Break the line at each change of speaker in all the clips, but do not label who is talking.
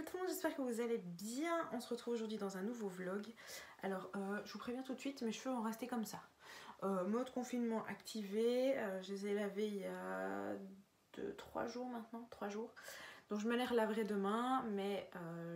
tout le monde, j'espère que vous allez bien. On se retrouve aujourd'hui dans un nouveau vlog. Alors, je vous préviens tout de suite, mes cheveux vont rester comme ça. Mode confinement activé, je les ai lavés il y a 3 jours maintenant, 3 jours. Donc je me les relaverai demain, mais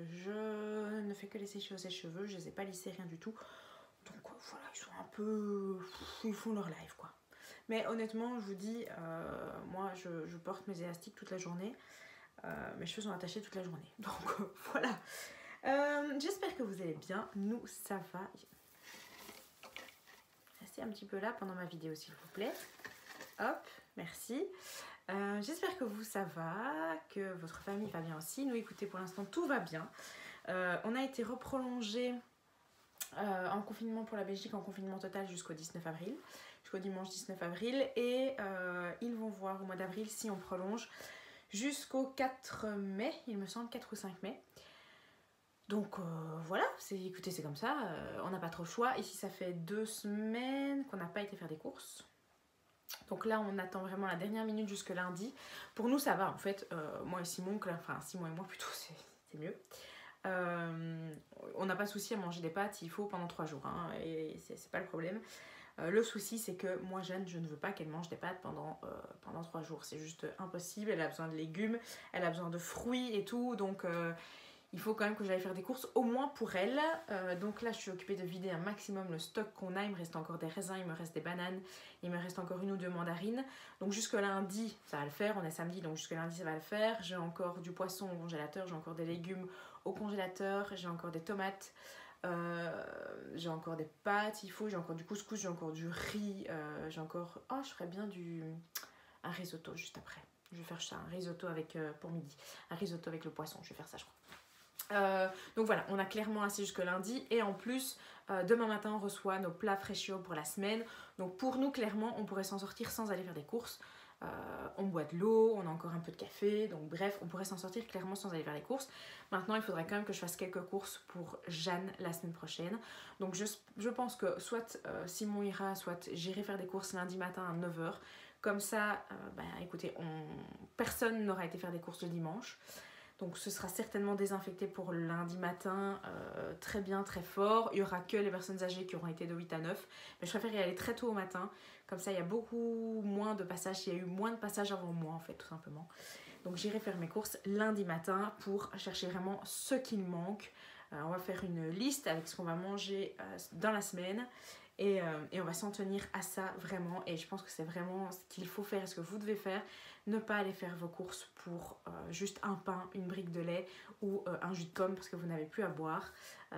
je ne fais que les sécher aux sèche-cheveux, je les ai pas lissés, rien du tout. Donc voilà, ils sont un peu... ils font leur live quoi. Mais honnêtement, je vous dis, moi je porte mes élastiques toute la journée. Mes cheveux sont attachés toute la journée. Donc voilà. J'espère que vous allez bien. Nous, ça va. Restez un petit peu là pendant ma vidéo, s'il vous plaît. Hop, merci. J'espère que vous, ça va, que votre famille va bien aussi. Nous, écoutez, pour l'instant, tout va bien. On a été reprolongé en confinement pour la Belgique, en confinement total jusqu'au 19 avril. Jusqu'au dimanche 19 avril. Et ils vont voir au mois d'avril si on prolonge jusqu'au 4 mai, il me semble, 4 ou 5 mai. Donc voilà, écoutez, c'est comme ça, on n'a pas trop le choix. Ici, ça fait 2 semaines qu'on n'a pas été faire des courses. Donc là, on attend vraiment la dernière minute jusque lundi. Pour nous, ça va en fait. Moi et Simon, enfin Simon et moi plutôt, c'est mieux. On n'a pas de souci à manger des pâtes, il faut pendant 3 jours, hein, et c'est pas le problème. Le souci, c'est que moi, Jeanne, je ne veux pas qu'elle mange des pâtes pendant 3 jours. C'est juste impossible. Elle a besoin de légumes, elle a besoin de fruits et tout. Donc, il faut quand même que j'aille faire des courses, au moins pour elle. Donc là, je suis occupée de vider un maximum le stock qu'on a. Il me reste encore des raisins, il me reste des bananes, il me reste encore 1 ou 2 mandarines. Donc jusque lundi, ça va le faire. On est samedi, donc jusque lundi, ça va le faire. J'ai encore du poisson au congélateur, j'ai encore des légumes au congélateur, j'ai encore des tomates. J'ai encore des pâtes, j'ai encore du couscous, j'ai encore du riz, j'ai encore... Oh, je ferais bien un risotto juste après. Je vais faire ça, un risotto avec, pour midi. Un risotto avec le poisson, je vais faire ça je crois. Donc voilà, on a clairement assez jusque lundi. Et en plus, demain matin, on reçoit nos plats fraîchis pour la semaine. Donc pour nous, clairement, on pourrait s'en sortir sans aller faire des courses. On boit de l'eau, on a encore un peu de café, donc bref, on pourrait s'en sortir clairement sans aller faire les courses. Maintenant, il faudrait quand même que je fasse quelques courses pour Jeanne la semaine prochaine. Donc je pense que soit Simon ira, soit j'irai faire des courses lundi matin à 9 h. Comme ça, écoutez, personne n'aura été faire des courses le dimanche. Donc ce sera certainement désinfecté pour le lundi matin, très bien, très fort. Il n'y aura que les personnes âgées qui auront été de 8 à 9. Mais je préfère y aller très tôt au matin. Comme ça, il y a beaucoup moins de passages. Il y a eu moins de passages avant moi, en fait, tout simplement. Donc j'irai faire mes courses lundi matin pour chercher vraiment ce qu'il manque. On va faire une liste avec ce qu'on va manger dans la semaine. Et on va s'en tenir à ça vraiment. Et je pense que c'est vraiment ce qu'il faut faire et ce que vous devez faire. Ne pas aller faire vos courses pour juste un pain, une brique de lait ou un jus de pomme parce que vous n'avez plus à boire.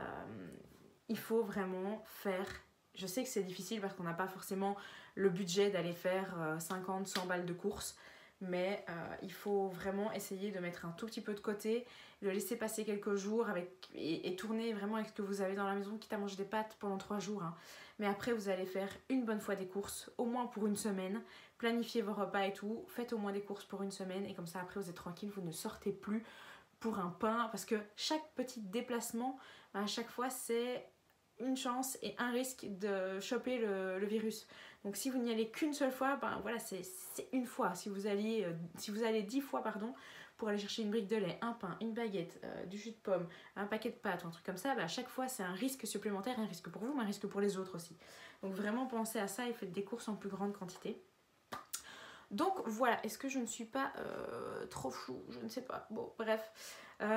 Il faut vraiment faire... Je sais que c'est difficile parce qu'on n'a pas forcément le budget d'aller faire 50, 100 balles de courses. Mais il faut vraiment essayer de mettre un tout petit peu de côté, de laisser passer quelques jours et tourner vraiment avec ce que vous avez dans la maison, quitte à manger des pâtes pendant 3 jours. Hein. Mais après, vous allez faire une bonne fois des courses, au moins pour une semaine. Planifiez vos repas et tout, faites au moins des courses pour une semaine. Et comme ça, après, vous êtes tranquille, vous ne sortez plus pour un pain. Parce que chaque petit déplacement, à chaque fois, c'est une chance et un risque de choper le virus. Donc si vous n'y allez qu'une seule fois, voilà, c'est une fois. Si vous allez 10 fois pour aller chercher une brique de lait, un pain, une baguette, du jus de pomme, un paquet de pâtes, un truc comme ça, à chaque fois c'est un risque supplémentaire, un risque pour vous, mais un risque pour les autres aussi. Donc vraiment pensez à ça et faites des courses en plus grande quantité. Donc voilà, est-ce que je ne suis pas trop floue? Je ne sais pas. Bon, bref.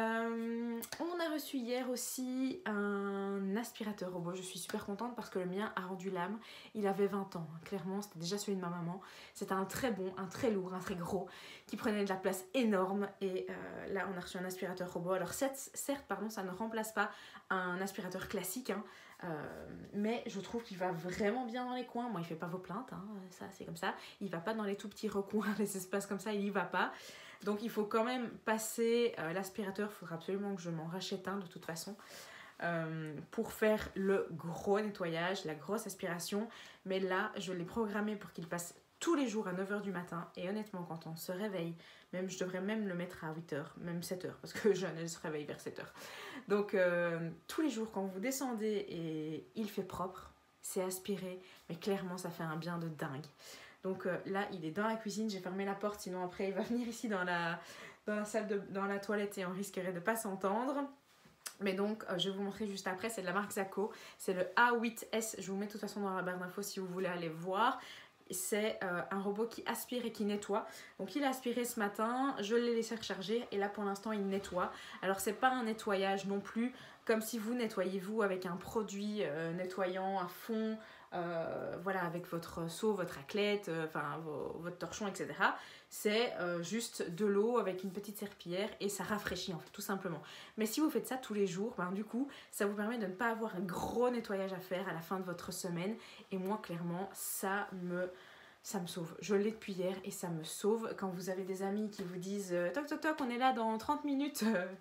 On a reçu hier aussi un aspirateur robot. Je suis super contente parce que le mien a rendu l'âme. Il avait 20 ans. Clairement, c'était déjà celui de ma maman. C'était un très bon, un très lourd, un très gros qui prenait de la place énorme. Et là, on a reçu un aspirateur robot. Alors certes, ça ne remplace pas un aspirateur classique. Hein, mais je trouve qu'il va vraiment bien dans les coins. Moi, il fait pas vos plaintes. Hein, ça, c'est comme ça. Il va pas dans les tout petits recoins, les espaces comme ça. Il y va pas. Donc il faut quand même passer l'aspirateur, il faudra absolument que je m'en rachète un de toute façon pour faire le gros nettoyage, la grosse aspiration. Mais là, je l'ai programmé pour qu'il passe tous les jours à 9 h du matin. Et honnêtement, quand on se réveille, je devrais même le mettre à 8 h, même 7 h, parce que Jeanne se réveille vers 7 h. Donc tous les jours, quand vous descendez et il fait propre, c'est aspiré, mais clairement, ça fait un bien de dingue. Donc là, il est dans la cuisine, j'ai fermé la porte, sinon après il va venir ici dans dans la toilette et on risquerait de ne pas s'entendre. Mais donc, je vais vous montrer juste après, c'est de la marque Zaco, c'est le A8S, je vous mets de toute façon dans la barre d'infos si vous voulez aller voir. C'est un robot qui aspire et qui nettoie. Donc il a aspiré ce matin, je l'ai laissé recharger et là pour l'instant il nettoie. Alors c'est pas un nettoyage non plus comme si vous nettoyez vous avec un produit nettoyant à fond, voilà, avec votre seau, votre raclette, votre torchon, etc. C'est juste de l'eau avec une petite serpillière et ça rafraîchit en fait, tout simplement. Mais si vous faites ça tous les jours, du coup, ça vous permet de ne pas avoir un gros nettoyage à faire à la fin de votre semaine. Et moi, clairement, ça me sauve. Je l'ai depuis hier et ça me sauve. Quand vous avez des amis qui vous disent « Toc, toc, toc, on est là dans 30 minutes »,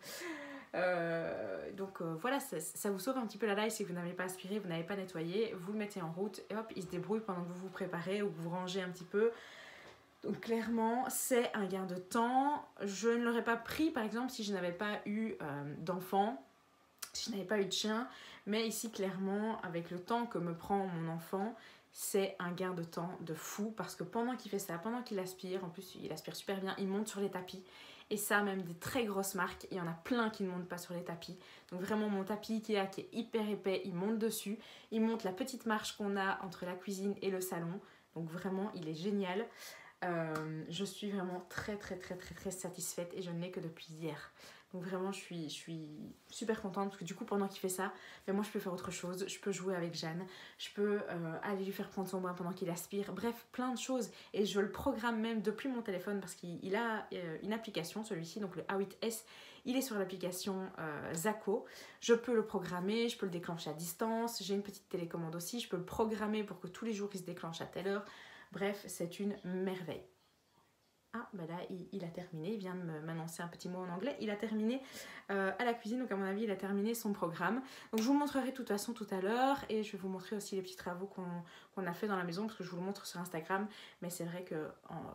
voilà, ça vous sauve un petit peu la life si vous n'avez pas aspiré, vous n'avez pas nettoyé, vous le mettez en route et hop, il se débrouille pendant que vous vous préparez ou que vous rangez un petit peu. Donc clairement, c'est un gain de temps. Je ne l'aurais pas pris par exemple si je n'avais pas eu d'enfant, si je n'avais pas eu de chien. Mais ici clairement, avec le temps que me prend mon enfant, c'est un gain de temps de fou. Parce que pendant qu'il fait ça, pendant qu'il aspire, en plus il aspire super bien, il monte sur les tapis. Et ça, même des très grosses marques, il y en a plein qui ne montent pas sur les tapis. Donc vraiment mon tapis Ikea qui est hyper épais, il monte dessus. Il monte la petite marche qu'on a entre la cuisine et le salon. Donc vraiment, il est génial. Je suis vraiment très satisfaite et je ne l'ai que depuis hier. Donc vraiment je suis super contente parce que du coup pendant qu'il fait ça, moi je peux faire autre chose, je peux jouer avec Jeanne, je peux aller lui faire prendre son bain pendant qu'il aspire, bref plein de choses et je le programme même depuis mon téléphone parce qu'il a une application celui-ci, donc le A8S, il est sur l'application Zaco, je peux le programmer, je peux le déclencher à distance, j'ai une petite télécommande aussi, je peux le programmer pour que tous les jours il se déclenche à telle heure. Bref, c'est une merveille. Ah, bah là, il a terminé. Il vient de m'annoncer un petit mot en anglais. Il a terminé à la cuisine. Donc, à mon avis, il a terminé son programme. Donc, je vous montrerai de toute façon tout à l'heure. Et je vais vous montrer aussi les petits travaux qu'on a fait dans la maison. Parce que je vous le montre sur Instagram. Mais c'est vrai que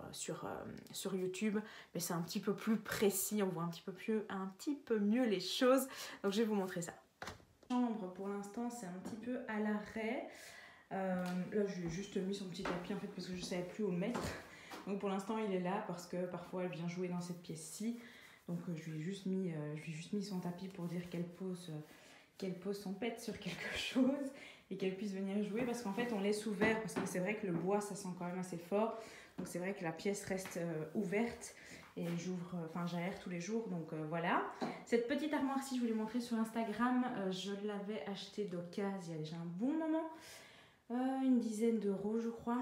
sur YouTube, mais c'est un petit peu plus précis. On voit un petit peu mieux les choses. Donc, je vais vous montrer ça. La chambre, pour l'instant, c'est un petit peu à l'arrêt. Là je lui ai juste mis son petit tapis en fait parce que je ne savais plus où le mettre, donc pour l'instant il est là parce que parfois elle vient jouer dans cette pièce-ci, donc je lui ai juste mis son tapis pour dire qu'elle pose son pet sur quelque chose et qu'elle puisse venir jouer parce qu'en fait on laisse ouvert parce que c'est vrai que le bois ça sent quand même assez fort, donc c'est vrai que la pièce reste ouverte et j'aère tous les jours, donc voilà. Cette petite armoire-ci je vous l'ai montrée sur Instagram, je l'avais achetée d'occasion il y a déjà un bon moment. Une dizaine d'euros je crois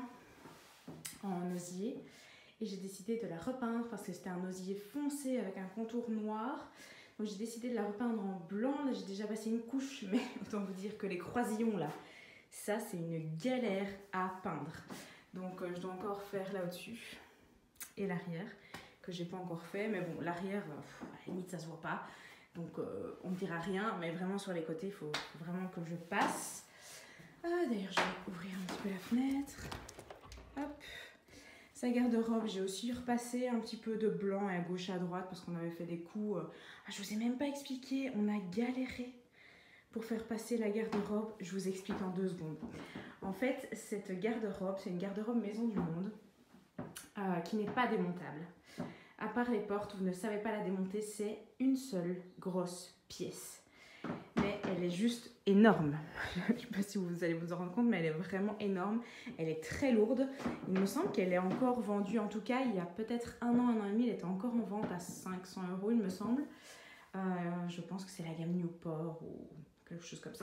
en osier et j'ai décidé de la repeindre parce que c'était un osier foncé avec un contour noir, donc j'ai décidé de la repeindre en blanc. Là j'ai déjà passé une couche mais autant vous dire que les croisillons là, ça c'est une galère à peindre, donc je dois encore faire là au-dessus et l'arrière que j'ai pas encore fait, mais bon l'arrière à la limite ça se voit pas, donc on me dira rien, mais vraiment sur les côtés il faut vraiment que je passe. D'ailleurs, je vais ouvrir un petit peu la fenêtre. Hop. Sa garde-robe, j'ai aussi repassé un petit peu de blanc à gauche et à droite parce qu'on avait fait des coups. Je vous ai même pas expliqué, on a galéré pour faire passer la garde-robe. Je vous explique en 2 secondes. En fait, cette garde-robe, c'est une garde-robe Maison du Monde qui n'est pas démontable. À part les portes, vous ne savez pas la démonter, c'est une seule grosse pièce. Mais elle est juste énorme. Je ne sais pas si vous allez vous en rendre compte, mais elle est vraiment énorme. Elle est très lourde. Il me semble qu'elle est encore vendue, en tout cas, il y a peut-être un an et demi, elle était encore en vente à 500 €, il me semble. Je pense que c'est la gamme Newport ou quelque chose comme ça.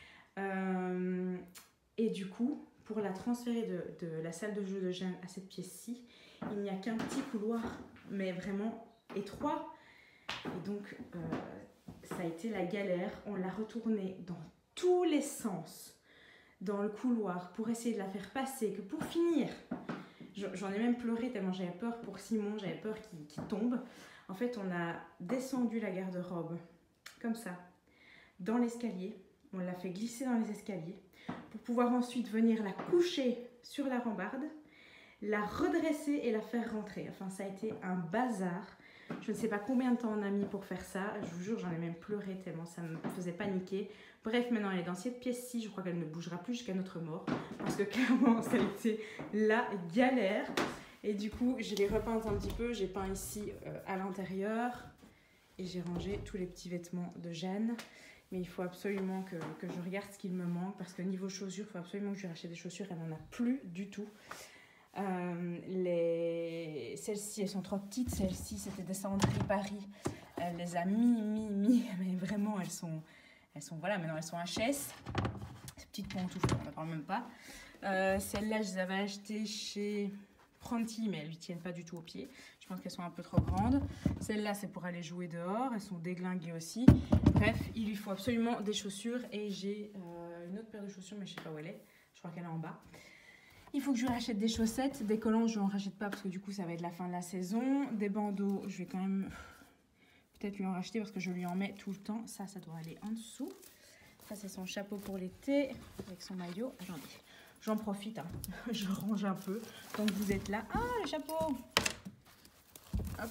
Et du coup, pour la transférer de la salle de jeu de Jeanne à cette pièce-ci, il n'y a qu'un petit couloir, mais vraiment étroit. Et donc, ça a été la galère. On l'a retournée dans tous les sens dans le couloir pour essayer de la faire passer, que pour finir, j'en ai même pleuré tellement j'avais peur pour Simon, j'avais peur qu'il tombe. En fait, on a descendu la garde-robe comme ça, dans l'escalier. On l'a fait glisser dans les escaliers pour pouvoir ensuite venir la coucher sur la rambarde, la redresser et la faire rentrer. Enfin, ça a été un bazar. Je ne sais pas combien de temps on a mis pour faire ça. Je vous jure, j'en ai même pleuré tellement ça me faisait paniquer. Bref, maintenant elle est dans cette pièce-ci. Je crois qu'elle ne bougera plus jusqu'à notre mort. Parce que clairement, ça a été la galère. Et du coup, je l'ai repeinte un petit peu. J'ai peint ici à l'intérieur. Et j'ai rangé tous les petits vêtements de Jeanne. Mais il faut absolument que je regarde ce qu'il me manque. Parce que niveau chaussures, il faut absolument que je lui rachète des chaussures. Elle n'en a plus du tout. Celles-ci, elles sont trop petites. Celles-ci, c'était des Sandrine Paris. Elle les a mis. Mais vraiment, elles sont voilà, maintenant elles sont HS. Ces petites pantoufles, on n'en parle même pas. Celles-là, je les avais achetées chez Pronti, mais elles lui tiennent pas du tout aux pieds. Je pense qu'elles sont un peu trop grandes. Celles-là, c'est pour aller jouer dehors. Elles sont déglinguées aussi. Bref, il lui faut absolument des chaussures. Et j'ai une autre paire de chaussures, mais je sais pas où elle est. Je crois qu'elle est en bas. Il faut que je lui rachète des chaussettes. Des collants, je n'en rachète pas parce que du coup, ça va être la fin de la saison. Des bandeaux, je vais quand même peut-être lui en racheter parce que je lui en mets tout le temps. Ça doit aller en dessous. Ça, c'est son chapeau pour l'été avec son maillot. Attendez, j'en profite. Hein. Je range un peu. Donc, vous êtes là. Ah, le chapeau! Hop.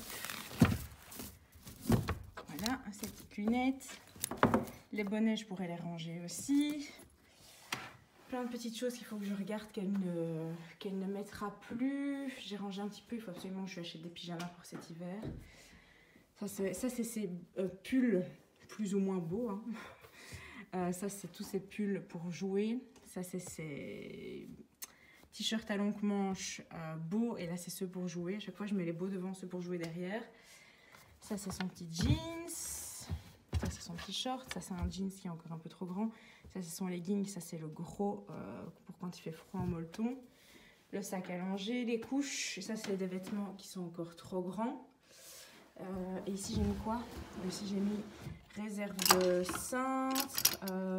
Voilà, ces petites lunettes. Les bonnets, je pourrais les ranger aussi. Plein de petites choses qu'il faut que je regarde qu'elle ne mettra plus. J'ai rangé un petit peu. Il faut absolument que je lui achète des pyjamas pour cet hiver. Ça, c'est ses pulls plus ou moins beaux. Hein. Ça, c'est tous ces pulls pour jouer. Ça, c'est ses t-shirts à longue manche beaux. Et là, c'est ceux pour jouer. À chaque fois, je mets les beaux devant, ceux pour jouer derrière. Ça, c'est son petit jeans. Ça, c'est son petit short. Ça, c'est un jeans qui est encore un peu trop grand. Ça, c'est son legging. Ça, c'est le gros pour quand il fait froid en molleton. Le sac à langer, les couches. Ça, c'est des vêtements qui sont encore trop grands. Et ici, j'ai mis quoi? Ici, j'ai mis réserve de cintre,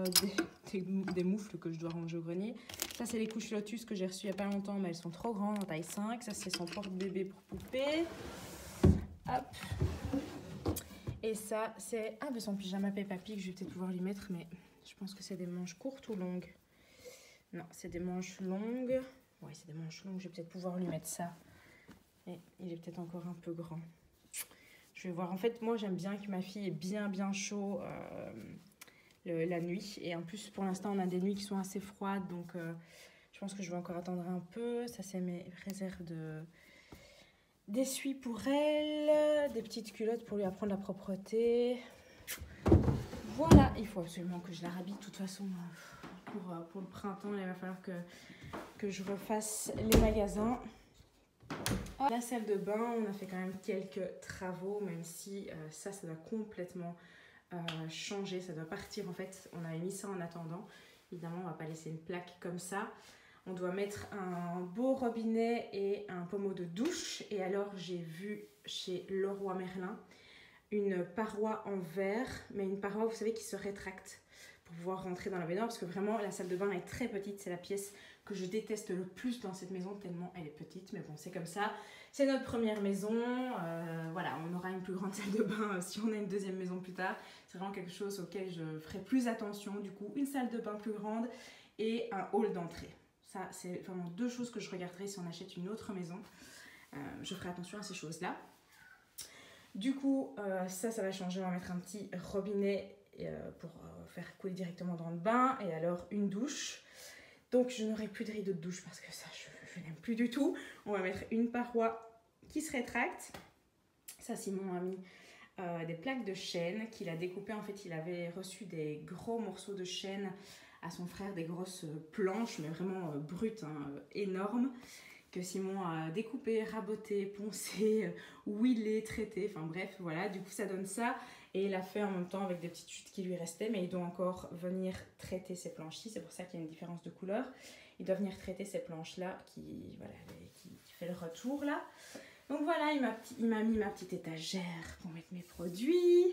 des moufles que je dois ranger au grenier. Ça, c'est les couches Lotus que j'ai reçues il n'y a pas longtemps, mais elles sont trop grandes, en taille 5. Ça, c'est son porte-bébé pour poupée. Hop. Et ça, c'est son pyjama Peppa Pig. Je vais peut-être pouvoir lui mettre, mais je pense que c'est des manches courtes ou longues. Non, c'est des manches longues. Oui, c'est des manches longues. Je vais peut-être pouvoir lui mettre ça. Et il est peut-être encore un peu grand. Je vais voir. En fait, moi, j'aime bien que ma fille ait bien chaud la nuit. Et en plus, pour l'instant, on a des nuits qui sont assez froides. Donc, je pense que je vais encore attendre un peu. Ça, c'est mes réserves d'essuie pour elle. Des petites culottes pour lui apprendre la propreté. Voilà. Il faut absolument que je la rhabille. De toute façon, pour le printemps, il va falloir que je refasse les magasins. La salle de bain, on a fait quand même quelques travaux, même si ça doit complètement changer, ça doit partir en fait. On avait mis ça en attendant. Évidemment, on va pas laisser une plaque comme ça. On doit mettre un beau robinet et un pommeau de douche. Et alors, j'ai vu chez Leroy Merlin une paroi en verre, mais une paroi, vous savez, qui se rétracte pour pouvoir rentrer dans la baignoire. Parce que vraiment, la salle de bain est très petite. C'est la pièce que je déteste le plus dans cette maison, tellement elle est petite. Mais bon, c'est comme ça. C'est notre première maison. Voilà, on aura une plus grande salle de bain si on a une deuxième maison plus tard. C'est vraiment quelque chose auquel je ferai plus attention. Du coup, une salle de bain plus grande et un hall d'entrée. Ça, c'est vraiment deux choses que je regarderai si on achète une autre maison. Je ferai attention à ces choses-là. Du coup, ça va changer. On va mettre un petit robinet pour faire couler directement dans le bain. Et alors, une douche. Donc, je n'aurai plus de rideau de douche parce que ça, je n'aime plus du tout. On va mettre une paroi qui se rétracte. Ça, Simon a mis des plaques de chêne qu'il a découpées. En fait, il avait reçu des gros morceaux de chêne à son frère, des grosses planches, mais vraiment brutes, hein, énormes, que Simon a découpé, raboté, poncé, huilé, traité. Enfin bref, voilà. Du coup, ça donne ça. Et il a fait en même temps avec des petites chutes qui lui restaient, mais il doit encore venir traiter ces planches-ci. C'est pour ça qu'il y a une différence de couleur. Il doit venir traiter ces planches-là qui fait le retour là. Donc voilà, il m'a mis ma petite étagère pour mettre mes produits.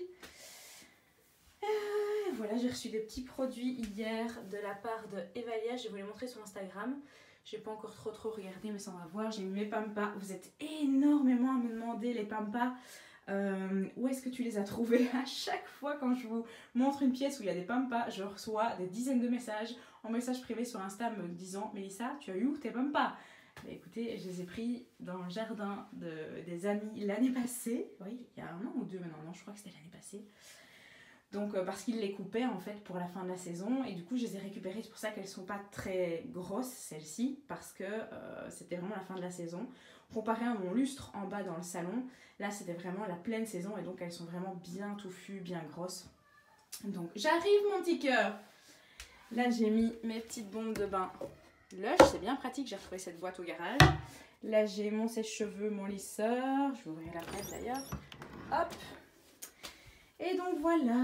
Voilà, j'ai reçu des petits produits hier de la part de Evalia. Je vais vous les montrer sur Instagram. Je n'ai pas encore trop regardé, mais ça on va voir. J'ai mis mes Pampas. Vous êtes énormément à me demander les Pampas. Où est-ce que tu les as trouvés? À chaque fois quand je vous montre une pièce où il y a des Pampas, je reçois des dizaines de messages en message privé sur Insta me disant « Mélissa, tu as eu où tes Pampas ?» Mais écoutez, je les ai pris dans le jardin des amis l'année passée. Oui, il y a un an ou deux maintenant. Non, je crois que c'était l'année passée. Donc parce qu'il les coupait en fait pour la fin de la saison et du coup je les ai récupérées, c'est pour ça qu'elles sont pas très grosses celles-ci parce que c'était vraiment la fin de la saison. Comparé à mon lustre en bas dans le salon, là c'était vraiment la pleine saison et donc elles sont vraiment bien touffues, bien grosses. Donc j'arrive mon petit cœur. Là j'ai mis mes petites bombes de bain Lush, c'est bien pratique, j'ai retrouvé cette boîte au garage. Là j'ai mon sèche-cheveux, mon lisseur, je vais ouvrir la boîte d'ailleurs. Hop. Et donc voilà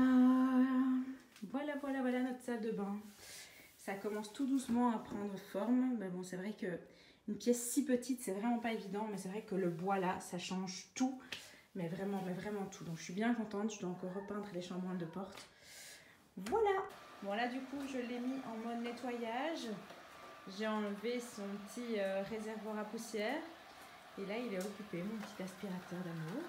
notre salle de bain. Ça commence tout doucement à prendre forme. Mais bon, c'est vrai que une pièce si petite, c'est vraiment pas évident. Mais c'est vrai que le bois là, ça change tout. Mais vraiment tout. Donc je suis bien contente. Je dois encore repeindre les chambranles de porte. Voilà. Bon là du coup, je l'ai mis en mode nettoyage. J'ai enlevé son petit réservoir à poussière. Et là, il est occupé, mon petit aspirateur d'amour.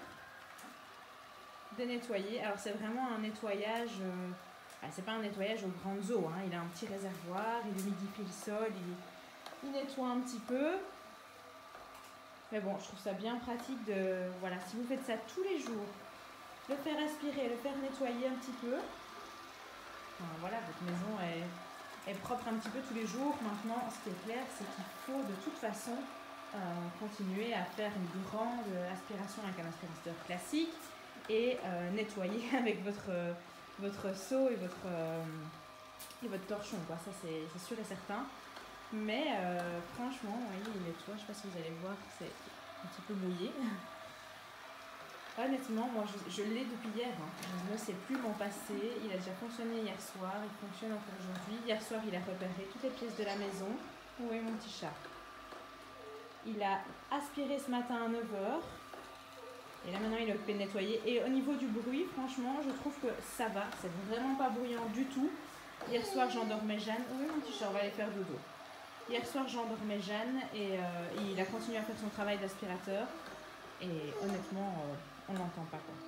De nettoyer. Alors c'est vraiment un nettoyage, c'est pas un nettoyage aux grandes eaux, hein. Il a un petit réservoir, il humidifie le sol, il nettoie un petit peu. Mais bon, je trouve ça bien pratique de, voilà, si vous faites ça tous les jours, le faire aspirer, le faire nettoyer un petit peu. Enfin, voilà, votre maison est propre un petit peu tous les jours. Maintenant, ce qui est clair, c'est qu'il faut de toute façon continuer à faire une grande aspiration avec un aspirateur classique. Et nettoyer avec votre seau et votre torchon, quoi. Ça c'est sûr et certain. Mais franchement, oui, il nettoie. Je sais pas si vous allez voir, c'est un petit peu mouillé. Honnêtement, moi je l'ai depuis hier, hein. Je ne sais plus m'en passer. Il a déjà fonctionné hier soir, il fonctionne encore aujourd'hui. Hier soir, il a repéré toutes les pièces de la maison. Où est mon petit chat? Il a aspiré ce matin à 9 h. Et là maintenant il est occupé de nettoyer. Et au niveau du bruit, franchement, je trouve que ça va. C'est vraiment pas bruyant du tout. Hier soir j'endormais Jeanne. Oui mon petit chat, on va aller faire dodo. Hier soir j'endormais Jeanne et il a continué à faire son travail d'aspirateur. Et honnêtement, on n'entend pas quoi.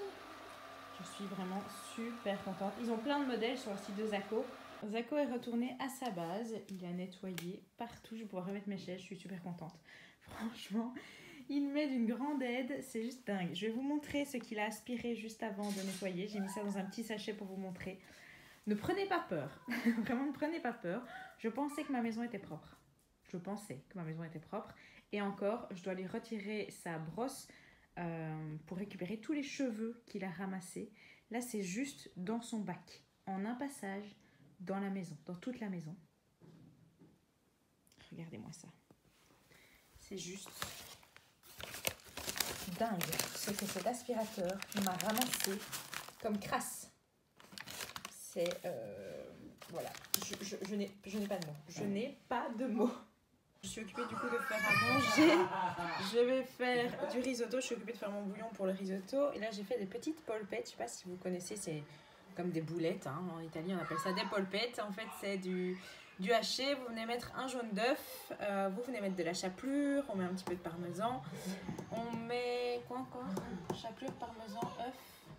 Je suis vraiment super contente. Ils ont plein de modèles sur le site de Zaco. Zaco est retourné à sa base. Il a nettoyé partout. Je vais pouvoir remettre mes chaises. Je suis super contente. Franchement... Il met d'une grande aide, c'est juste dingue. Je vais vous montrer ce qu'il a aspiré juste avant de nettoyer. J'ai mis ça dans un petit sachet pour vous montrer. Ne prenez pas peur. Vraiment, ne prenez pas peur. Je pensais que ma maison était propre. Et encore, je dois lui retirer sa brosse pour récupérer tous les cheveux qu'il a ramassés. Là, c'est juste dans son bac, en un passage, dans la maison, dans toute la maison. Regardez-moi ça. C'est juste... dingue ce que cet aspirateur m'a ramassé comme crasse. C'est voilà, je n'ai pas de mots. Je n'ai pas de mots. Je suis occupée du coup de faire à manger. Je vais faire du risotto. Je suis occupée de faire mon bouillon pour le risotto. Et là j'ai fait des petites polpettes. Je sais pas si vous connaissez, c'est comme des boulettes, hein. En Italie on appelle ça des polpettes. En fait c'est du haché. Vous venez mettre un jaune d'œuf. Vous venez mettre de la chapelure. On met un petit peu de parmesan. On met quoi encore? Chapelure, parmesan, œuf.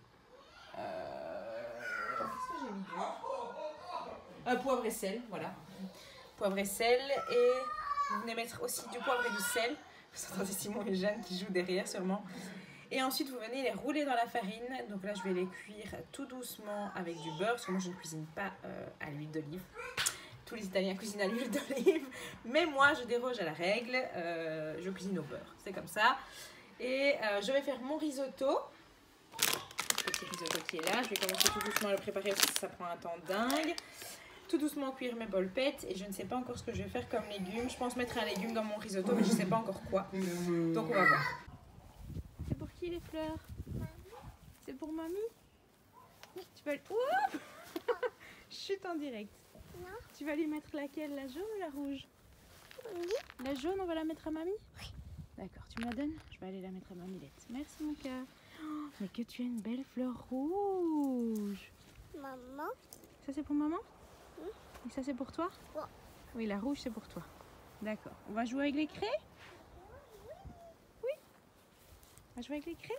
Qu'est-ce que j'ai mis? Poivre et sel, voilà. Poivre et sel. Et vous venez mettre aussi du poivre et du sel. Vous entendez Simon et Jeanne qui jouent derrière sûrement. Et ensuite vous venez les rouler dans la farine. Donc là je vais les cuire tout doucement avec du beurre. Parce que moi je ne cuisine pas à l'huile d'olive. Tous les Italiens cuisinent à l'huile d'olive. Mais moi je déroge à la règle. Je cuisine au beurre. C'est comme ça. Et je vais faire mon risotto. Le petit risotto qui est là. Je vais commencer tout doucement à le préparer parce que ça prend un temps dingue. Tout doucement cuire mes polpettes. Et je ne sais pas encore ce que je vais faire comme légumes. Je pense mettre un légume dans mon risotto, mais je ne sais pas encore quoi. Donc on va voir. C'est pour qui les fleurs? C'est pour mamie? Tu vas... Oups. Chute en direct. Non. Tu vas lui mettre laquelle? La jaune ou la rouge? Oui. La jaune, on va la mettre à mamie? Oui. D'accord, tu me la donnes? Je vais aller la mettre à mamilette. Merci mon cœur. Oh, mais que tu as une belle fleur rouge.
Maman.
Ça c'est pour maman?
Oui.
Et ça c'est pour toi?
Oui.
Oui, la rouge c'est pour toi. D'accord. On va jouer avec les craies? Oui. On va jouer avec les craies?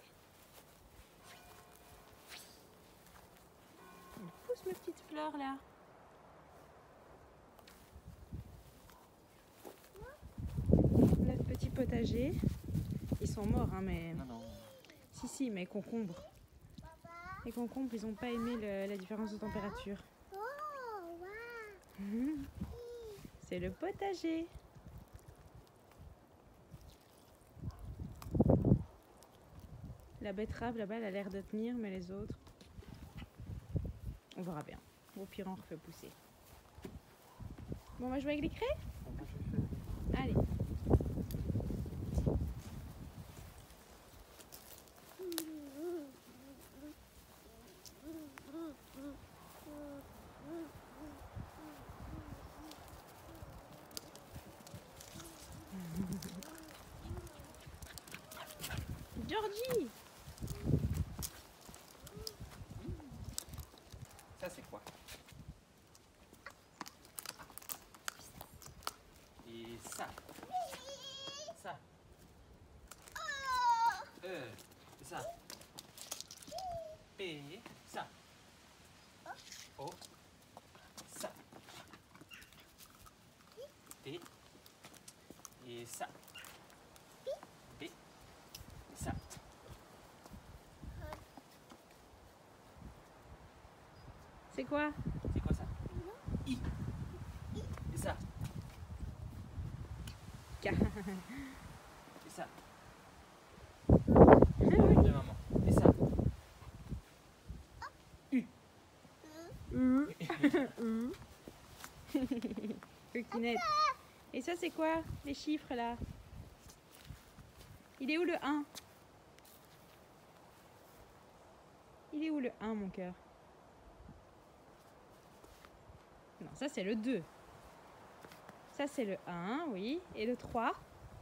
Elle pousse mes petites fleurs là. Notre petit potager. Ils sont morts, hein, mais...
Non, non.
Si, mais concombre. Les concombres, ils n'ont pas aimé la différence de température. C'est le potager. La betterave là-bas, elle a l'air de tenir, mais les autres, on verra bien. Au pire, on refait pousser. Bon, on va jouer avec les craies? Allez. Georgie!
Ça c'est quoi? Et ça. Ça. Ça. P. Ça. O. Ça. T. Et ça. B. Ça.
C'est quoi?
C'est quoi ça? I. Et ça.
K.
Et ça. De maman. Et ça.
Coquinette. Et ça, c'est quoi, les chiffres là? Il est où le 1? Il est où le 1, mon cœur? Non, ça c'est le 2. Ça c'est le 1, oui. Et le 3?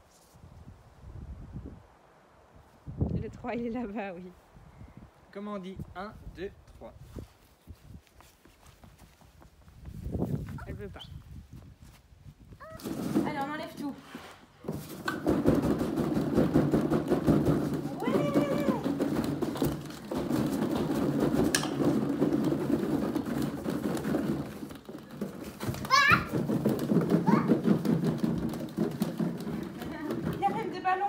Le 3, il est là-bas, oui.
Comment on dit? 1, 2, 3.
Elle veut pas. Allez, on enlève tout. Il y a même des ballons.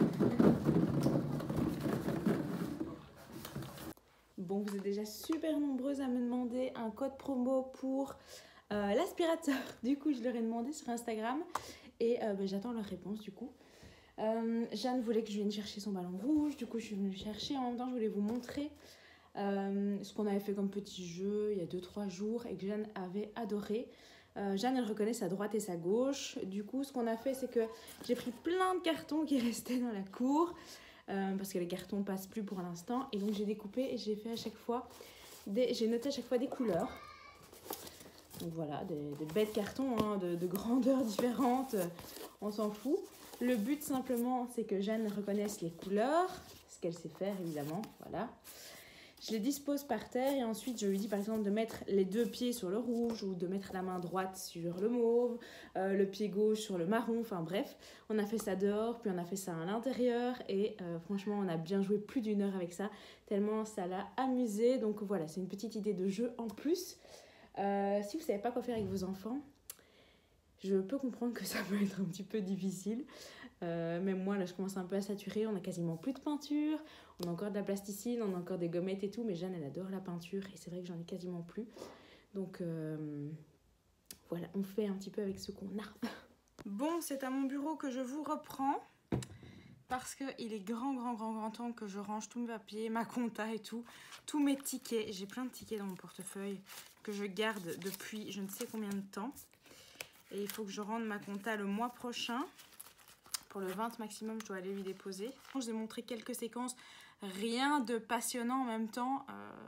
Bon, vous êtes déjà super nombreuses à me demander un code promo pour l'aspirateur. Du coup, je leur ai demandé sur Instagram et j'attends leur réponse du coup. Jeanne voulait que je vienne chercher son ballon rouge, du coup je suis venue le chercher. En même temps, je voulais vous montrer ce qu'on avait fait comme petit jeu il y a 2-3 jours et que Jeanne avait adoré. Jeanne, elle reconnaît sa droite et sa gauche. Du coup, ce qu'on a fait, c'est que j'ai pris plein de cartons qui restaient dans la cour parce que les cartons passent plus pour l'instant. Et donc, j'ai découpé et j'ai fait à chaque fois j'ai noté à chaque fois des couleurs. Donc voilà, des bêtes cartons hein, de grandeurs différentes, on s'en fout. Le but simplement, c'est que Jeanne reconnaisse les couleurs, ce qu'elle sait faire évidemment, voilà. Je les dispose par terre et ensuite je lui dis par exemple de mettre les 2 pieds sur le rouge ou de mettre la main droite sur le mauve, le pied gauche sur le marron, enfin bref. On a fait ça dehors, puis on a fait ça à l'intérieur et franchement on a bien joué plus d'1 heure avec ça, tellement ça l'a amusé. Donc voilà, c'est une petite idée de jeu en plus. Si vous ne savez pas quoi faire avec vos enfants, je peux comprendre que ça peut être un petit peu difficile. Même moi, là, je commence un peu à saturer. On a quasiment plus de peinture. On a encore de la plasticine, on a encore des gommettes et tout. Mais Jeanne, elle adore la peinture et c'est vrai que j'en ai quasiment plus. Donc, voilà, on fait un petit peu avec ce qu'on a. Bon, c'est à mon bureau que je vous reprends. Parce qu'il est grand temps que je range tous mes papiers, ma compta et tout. Tous mes tickets. J'ai plein de tickets dans mon portefeuille que je garde depuis je ne sais combien de temps. Et il faut que je rende ma compta le mois prochain. Pour le 20 maximum, je dois aller lui déposer. Je vous ai montré quelques séquences. Rien de passionnant en même temps.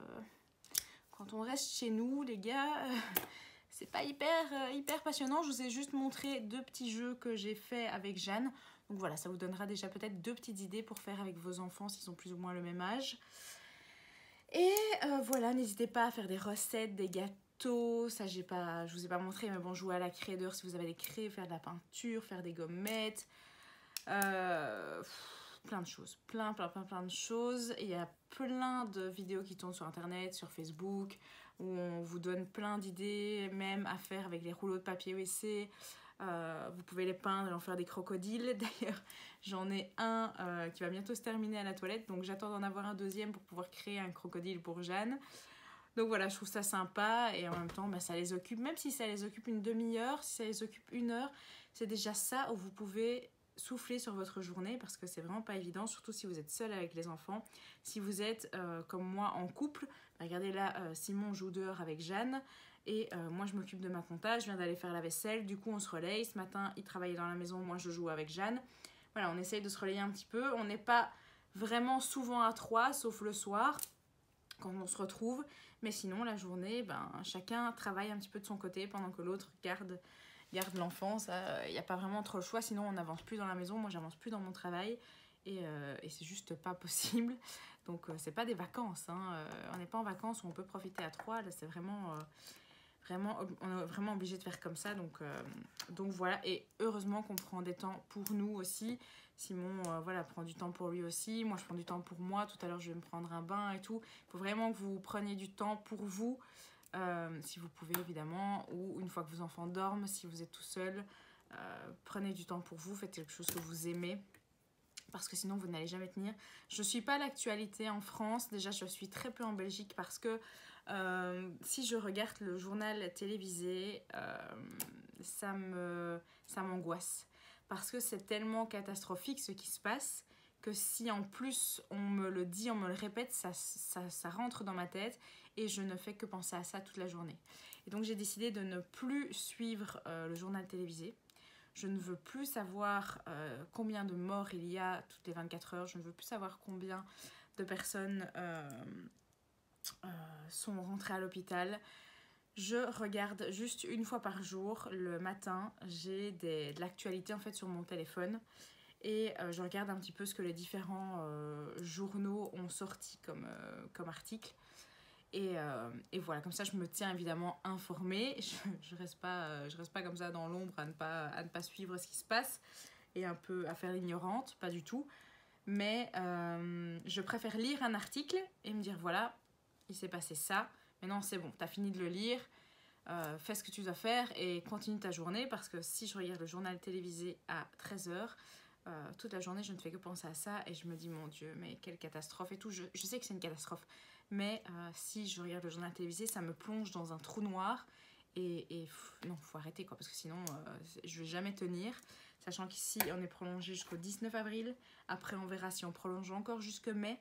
Quand on reste chez nous, les gars, c'est pas hyper passionnant. Je vous ai juste montré 2 petits jeux que j'ai fait avec Jeanne. Donc voilà, ça vous donnera déjà peut-être 2 petites idées pour faire avec vos enfants s'ils ont plus ou moins le même âge. Et voilà, n'hésitez pas à faire des recettes, des gâteaux. Ça, je vous ai pas montré, mais bon, jouer à la craie dehors si vous avez des craies, faire de la peinture, faire des gommettes. Plein de choses, plein de choses. Il y a plein de vidéos qui tournent sur internet, sur Facebook, où on vous donne plein d'idées, même à faire avec les rouleaux de papier WC. Vous pouvez les peindre et en faire des crocodiles. D'ailleurs, j'en ai un qui va bientôt se terminer à la toilette. Donc j'attends d'en avoir un deuxième pour pouvoir créer un crocodile pour Jeanne. Donc voilà, je trouve ça sympa et en même temps, ça les occupe. Même si ça les occupe une demi-heure, si ça les occupe 1 heure, c'est déjà ça où vous pouvez souffler sur votre journée parce que c'est vraiment pas évident, surtout si vous êtes seul avec les enfants. Si vous êtes comme moi en couple, regardez là, Simon joue dehors avec Jeanne et moi je m'occupe de ma compta, je viens d'aller faire la vaisselle, du coup on se relaye. Ce matin il travaillait dans la maison, moi je joue avec Jeanne. Voilà, on essaye de se relayer un petit peu. On n'est pas vraiment souvent à 3, sauf le soir quand on se retrouve, mais sinon la journée, chacun travaille un petit peu de son côté pendant que l'autre garde l'enfant. Il n'y a pas vraiment trop le choix, sinon on n'avance plus dans la maison. Moi j'avance plus dans mon travail et c'est juste pas possible. Donc c'est pas des vacances, hein. On n'est pas en vacances où on peut profiter à 3. Là c'est vraiment on est vraiment obligé de faire comme ça. Donc voilà, et heureusement qu'on prend des temps pour nous aussi. Simon prend du temps pour lui aussi, moi je prends du temps pour moi. Tout à l'heure je vais me prendre un bain et tout. Il faut vraiment que vous preniez du temps pour vous, si vous pouvez évidemment, ou une fois que vos enfants dorment, si vous êtes tout seul, prenez du temps pour vous, faites quelque chose que vous aimez parce que sinon vous n'allez jamais tenir. Je ne suis pas à l'actualité en France, déjà je suis très peu en Belgique parce que si je regarde le journal télévisé, ça m'angoisse. Parce que c'est tellement catastrophique ce qui se passe que si en plus on me le dit, on me le répète, ça rentre dans ma tête et je ne fais que penser à ça toute la journée. Et donc j'ai décidé de ne plus suivre le journal télévisé. Je ne veux plus savoir combien de morts il y a toutes les 24 heures. Je ne veux plus savoir combien de personnes sont rentrées à l'hôpital. Je regarde juste 1 fois par jour, le matin, j'ai de l'actualité en fait sur mon téléphone et je regarde un petit peu ce que les différents journaux ont sorti comme article. Et voilà, comme ça je me tiens évidemment informée. Je reste pas comme ça dans l'ombre à ne pas suivre ce qui se passe et un peu à faire l'ignorante, pas du tout. Mais je préfère lire un article et me dire voilà, il s'est passé ça. Maintenant c'est bon, t'as fini de le lire, fais ce que tu dois faire et continue ta journée. Parce que si je regarde le journal télévisé à 13h, toute la journée je ne fais que penser à ça et je me dis mon Dieu, mais quelle catastrophe et tout. Je sais que c'est une catastrophe, mais si je regarde le journal télévisé, ça me plonge dans un trou noir et non, faut arrêter quoi, parce que sinon je vais jamais tenir. Sachant qu'ici on est prolongé jusqu'au 19 avril, après on verra si on prolonge encore jusque mai.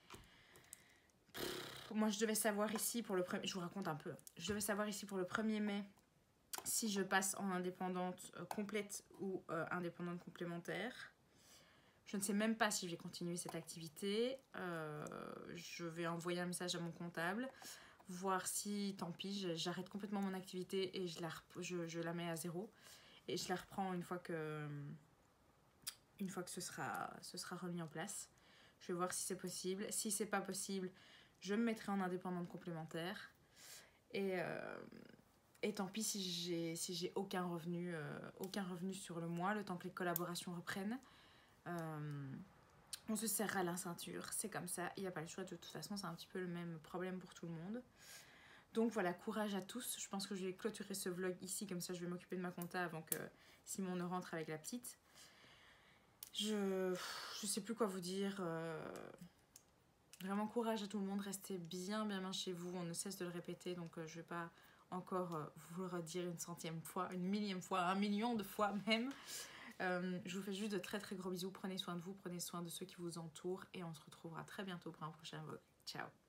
Moi je devais savoir ici pour le premier, je vous raconte un peu, je devais savoir ici pour le 1er mai si je passe en indépendante complète ou indépendante complémentaire. Je ne sais même pas si je vais continuer cette activité. Je vais envoyer un message à mon comptable, voir si, tant pis, j'arrête complètement mon activité et je la mets à 0. Et je la reprends une fois que ce sera remis en place. Je vais voir si c'est possible. Si c'est pas possible, je me mettrai en indépendante complémentaire. Et tant pis si j'ai aucun revenu sur le mois, le temps que les collaborations reprennent. On se serrera la ceinture, c'est comme ça, il n'y a pas le choix. De toute façon, c'est un petit peu le même problème pour tout le monde. Donc voilà, courage à tous. Je pense que je vais clôturer ce vlog ici, comme ça je vais m'occuper de ma compta avant que Simon ne rentre avec la petite. Je sais plus quoi vous dire. Vraiment courage à tout le monde, restez bien chez vous, on ne cesse de le répéter, donc je vais pas encore vous le redire 100e fois, 1 000e fois, 1 million de fois même. Je vous fais juste de très gros bisous, prenez soin de vous, prenez soin de ceux qui vous entourent et on se retrouvera très bientôt pour un prochain vlog. Ciao.